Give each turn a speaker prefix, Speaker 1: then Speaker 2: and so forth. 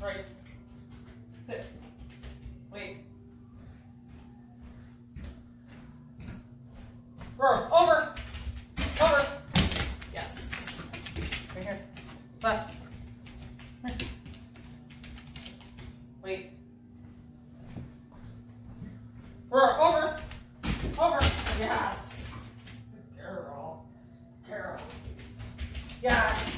Speaker 1: Right. Sit. Wait. Roar. Over. Over. Yes. Right here. Left. Wait. Roar. Over. Over. Yes. Good girl. Girl. Yes.